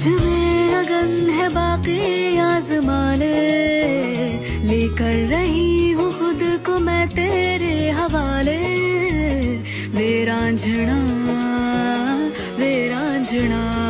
मुझ में अगन है बाकी आज़मा लेकर रही हूँ खुद को मैं तेरे हवाले। वे रांझना